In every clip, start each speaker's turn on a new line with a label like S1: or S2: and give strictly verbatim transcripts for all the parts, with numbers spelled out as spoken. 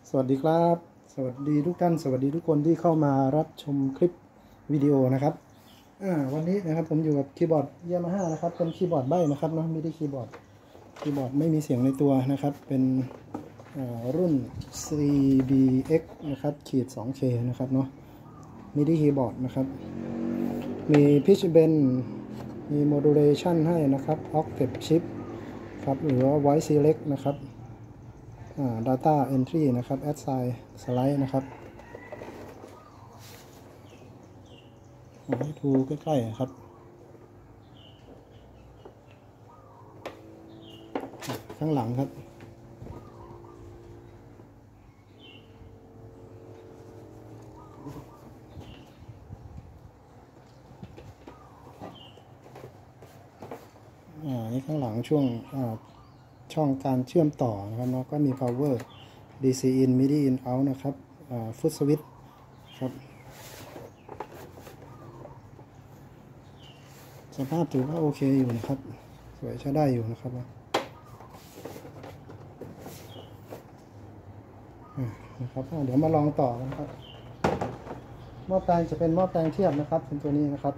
S1: สวัสดีครับสวัสดีทุกท่านสวัสดีทุกคนที่เข้ามารับชมคลิปวิดีโอนะครับอ่าวันนี้นะครับผมอยู่กับคีย์บอร์ด Yamaha นะครับเป็นคีย์บอร์ดใบ้นะครับเนาะไม่ได้คีย์บอร์ดคีย์บอร์ดไม่มีเสียงในตัวนะครับเป็นรุ่น ซี บี เอ็กซ์ นะครับขีด สอง เค นะครับเนาะมิดิคีย์บอร์ดนะครับมี pitch bend มี modulation ให้นะครับ octave shift ครับหรือว่า voice select นะครับdata entry นะครับ assign slide นะครับให้ดูใกล้ๆครับข้างหลังครับอ่านี่ข้างหลังช่วงอ่าช่องการเชื่อมต่อนะครับเนาะก็มี power ดี ซี in midi in out นะครับอ่า foot switch ครับสภาพถือว่าโอเคอยู่นะครับสวยใช้ได้อยู่นะครับนะครับเดี๋ยวมาลองต่อกันครับหม้อแปลงจะเป็นหม้อแปลงเทียบนะครับเป็นตัวนี้นะครับ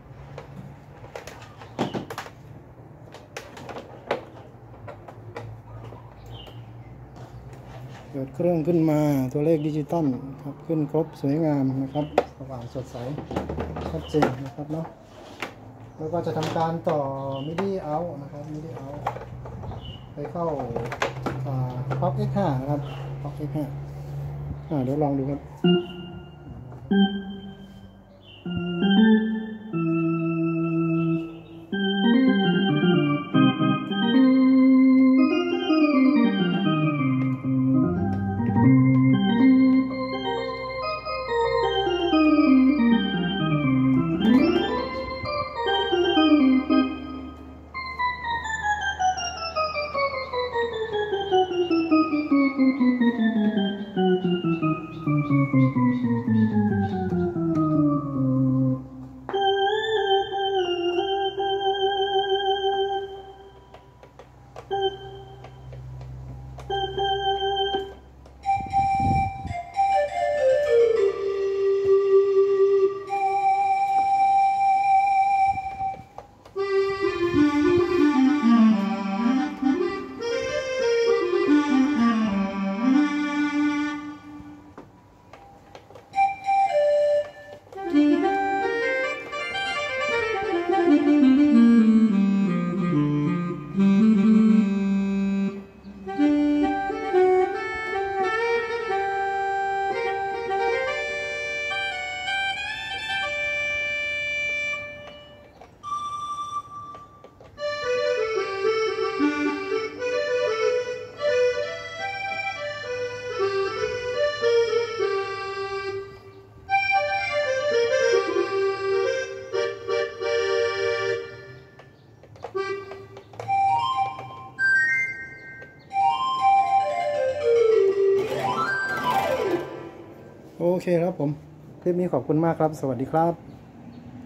S1: เกิดเครื่องขึ้นมาตัวเลขดิจิตอลครับขึ้นครบสวยงามนะครับสว่างสดใสชัดเจนนะครับเนาะแล้วก็จะทำการต่อ มิดิ out นะครับ มิดิ out ไปเข้าพ็อก เอ็กซ์ ห้า นะครับพ็อก เอ็กซ์ ห้า อ่าเดี๋ยวลองดูครับโอเคครับผมคลิปนี้ขอบคุณมากครับสวัสดีครับ